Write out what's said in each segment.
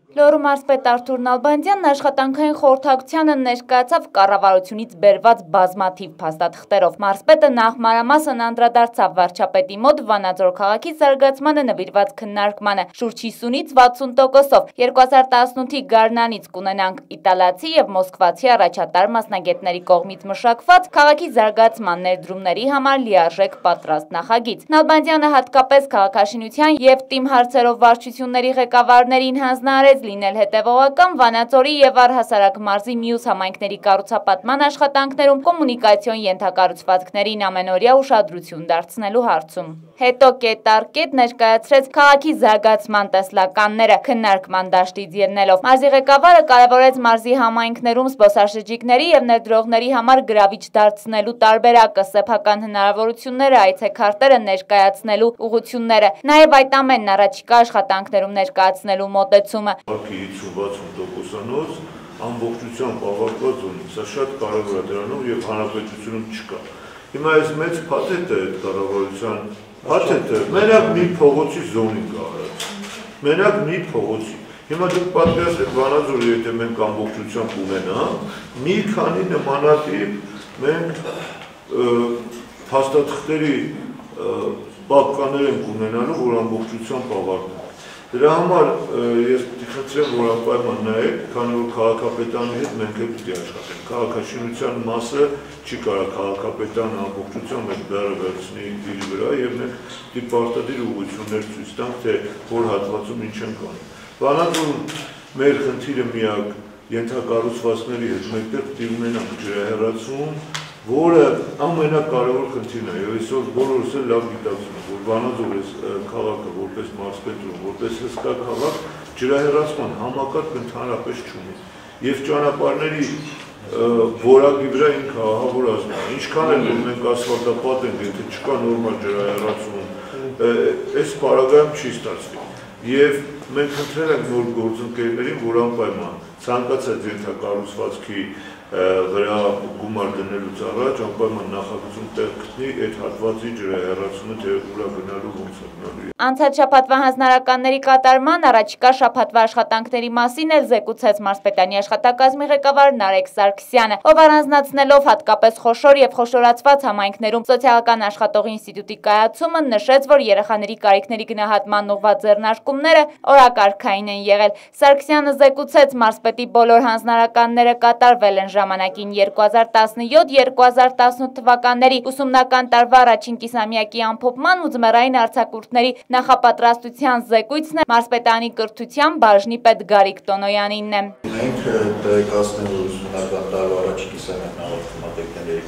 Լոռու մարզպետ Արթուր Նալբանդյանն աշխատանքային խորհրդակցությանը ներկայացավ կառավարությունից բերված բազմաթիվ փաստաթղթերով։ Մարզպետը նախ մանրամասն անդրադարձավ վարչապետի մոտ Վանաձոր քաղաքի զարգացմանը նվիրված քննարկմանը շուրջ 50-ից 60%-ով 2018-ի գարնանից կունենանք իտալացի եւ մոսկվացի առաջատար մասնագետների կողմից մշակված քաղաքի զարգացման ներդրումների համար լիարժեք պատրաստ նախագիծ։ Նալբանդյանը հատկապես քաղաքաշինության եւ ՏԻՄ հարցերով վարչությունների ղեկավարներին հանձնարարեց լինել հետևողական Վանաձորի եւ առհասարակ մարզի մյուս համայնքների կառուցապատման աշխատանքներում կոմունիկացիոն ենթակառուցվածքներին ամենօրյա ուշադրություն դարձնելու հարցում։ Հետո կետ առ կետ ներկայացրեց քաղաքի զարգացման տեսլականները քննարկման դաշտից ելնելով։ Մարզի ղեկավարը կարևորեց մարզի համայնքներում զբոսաշրջիկների եւ ներդրողների համար գրավիչ դարձնելու տարբերակը, սեփական հնարավորությունները, այցեքարտերը ներկայացնելու ուղղությունները, նաեւ այդ ամենն առաջիկա աշխատանքներում ներկայացնելու մոտեցումը։ 50-60%-անոց ամբողջությամբ ավարտված ունի, սա շատ կարևոր է դրանով եւ հանրապետությունում չկա։ Հիմա այս մեծ փաթեթը այդ կառավարության փաթեթը մենակ մի փողոցի զոնին կարած։ Մենակ մի փողոցի։ Հիմա դուք պատկերացրեք Վանաձորը, եթե մենք ամբողջությամբ ունենանք, մի քանի նմանատիպ մենք փաստաթղթերի պապկաներ ենք ունենալու, որ ամբողջությամբ ավարտեն։ Դրա համար ես խնդրեմ, որ անպայման նայեք, քանի որ քաղաքապետանի հետ մենք էլ պետք է աշխատենք։ Քաղաքաշինության մասը չի կարող քաղաքապետանը ամբողջությամբ այդ բեռը վերցնի իր վրա եւ մենք դիպարտադիր ուղղություններ ցույց տանք, թե որ հատվածում ինչ ենք անում։ Վանաձորում մեր խնդիրը միակ ենթակառուցվածքների հետ մեկտեղ պետք է ունենանք ջրահեռացում, որը ամենակարևոր խնդիրն է, եւ այսօր բոլորս էլ լավ գիտակցում ենք, որ Վանաձորը քաղաքը որպես մարզպետություն, որպես հսկա քաղաք ջրահեռացման համակարգ ընդհանրապես չունի, եւ ճանապարհների որակի վրա ինքը ահավոր ազգ է։ Ինչքան էլ որ մենք ասֆալտապատ ենք, եթե չկա նորմալ ջրահեռացում, այս պարագայում չի ստացվի։ Եվ մենք խնդրել ենք նոր գործընկերներին, որ անպայման ցանկացած ենթակառուցվածքի վրա գումար դնելուց առաջ անպայման նախագծում տեղ գտնի այդ հատվածի ջրահեռացումը, թե ուրա գնալու ոնց է գնալու։ Անցած շաբաթվա հանձնարարականների կատարման առաջիկա շաբաթվա աշխատանքների մասին էլ զեկուցեց մարզպետանի աշխատակազմի ղեկավար Նարեկ Սարգսյանը, ով առանձնացնելով հատկապես խոշոր եւ խոշորացված համայնքներում սոցիալական աշխատողի ինստիտուտի կայացումը նշեց, որ երեխաների կարիքների գնահատման ուղղված ձեռնարկումները օրակարգային են եղել։ Սարգսյանը զեկուցեց, մարզպետի բոլոր հանձնարարականները կատարվել են ժամանակին 2017-2018 թվականների ուսումնական տարվա առաջին կիսամյակի ամփոփման ու ձմեռային արձակուրդների նախապատրաստության զեկույցն է մարզպետանի կրթության բաժնի պետ Գարիկ Տոնոյանինն է։ Մենք տեղեկացնենք, որ ուսումնական տարվա առաջին կիսամյակն ավարտվում է դեկտեմբերի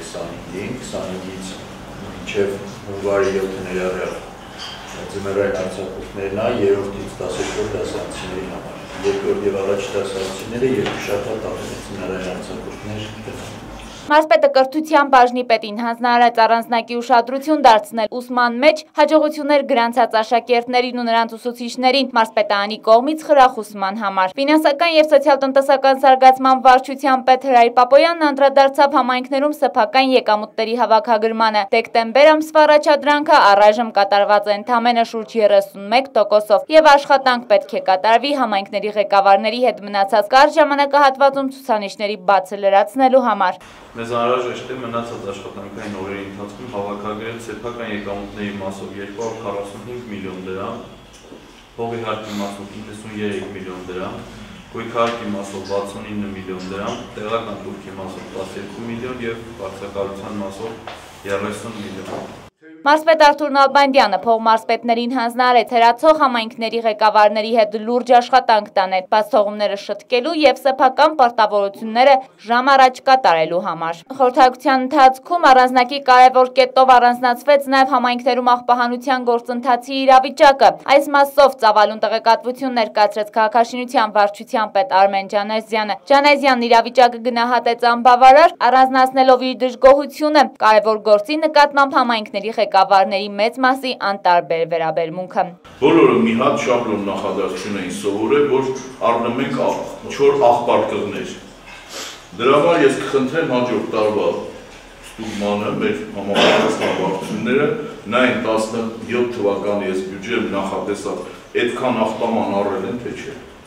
25-ից մինչև հունվարի 7-ը ներառյալ ձմեռային արձակուրդներն է, երրորդից 12-րդ դասարանցիների համար։ Երկրորդ եւ առաջին դասարանցիները երկու շաբաթ ավելի ձմեռային արձակուրդներ կգնան։ Մարզպետը կրթության բաժնի պետին հանձնարարեց առանձնակի ուշադրություն դարձնել ուսման մեջ հաջողություններ գրանցած աշակերտներին ու նրանց ուսուցիչներին մարզպետանի կողմից խրախուսման համար։ Ֆինանսական եւ սոցիալ-տնտեսական զարգացման վարչության պետ Հրայր Պապոյանն անդրադարձավ համայնքներում սեփական եկամուտների հավաքագրմանը։ Դեկտեմբեր ամսվա առաջադրանքը առայժմ կատարված է ընդամենը շուրջ 31%-ով եւ աշխատանք պետք է կատարվի համայնքների ղեկավարների հետ մնացած կարճ ժամանակահատվածում ցուցանիշների բացը լրացնելու համար։ Մեզ անհրաժեշտ է մնացած աշխատանքային օրերի ընթացքում հավաքագրել սեփական եկամուտների մասով 245 միլիոն դրամ, հողի հարկի մասով 93 միլիոն դրամ, գույքահարկի մասով 69 միլիոն դրամ, տեղական տուրքի մասով 12 միլիոն եւ վարձակալության մասով 30 միլիոն։ Մարզպետ Արթուր Նալբանդյանը փողմարզպետներին հանձնարարեց հեռացող համայնքների ղեկավարների հետ լուրջ աշխատանք տանել, բացթողումները շտկելու եւ սեփական պարտավորությունները ժամ առաջ կատարելու համար։ Խորհրդակցության ընթացքում առանձնակի կարևոր կետով առանձնացվեց նաեւ համայնքներում աղբահանության գործընթացի իրավիճակը։ Այս մասով ծավալուն տեղեկատվություն ներկայացրեց քաղաքաշինության վարչության պետ Արմեն Ջանազյանը։ Ջանազյանն իրավիճակը գնահատեց անբավարար, առանձնացնելով իր դժգոհությունը կարևոր գործի նկատմամբ համայնքների ղեկավարների մեծ մասի անտարբեր վերաբերմունքը։ Բոլորը մի հատ շաբլոն նախադասություն էին սովորել, որ առնում ենք 4 աղբարկղներ։ Դրա համար ես կխնդրեմ հաջորդ տարվա ստուգմանը մեր համապատասխան վարչությունները նայեն 17 թվականի ես բյուջեում նախատեսած այդքան աղբաման առել են, թե չէ։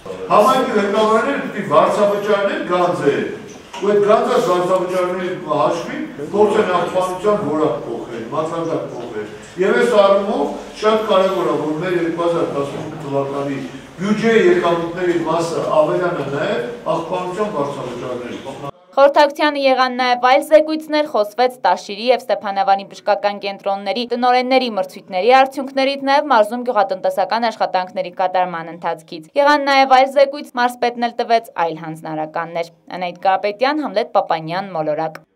Համայնքի ղեկավարները պիտի վարձավճարներ գանձեր, ու այդ գանձած վարձավճարների հաշվին փորձեն աղբանության որակ փոխել, մակարդակ փոխել։ Եվ այս առումով շատ կարևոր է, որ մեր 2015 թվականի բյուջեի եկամուտների մասը ավելանը նաև աղբանության վարձավճարների։ Խորհրդակցությանը եղան նաև այլ զեկույցներ, խոսվեց Տաշիրի և Ստեփանավանի բժշկական կենտրոնների տնօրենների մրցույթների արդյունքներից, նաև մարզում գյուղատնտեսական աշխատանքների կատարման ընթացքից։ Եղան նաև այլ զեկույց, մարզպետն էլ տվեց այլ հանձնարարականներ։ Անահիտ Կարապետյան, Համլետ Պապանյան, Մոլորակ։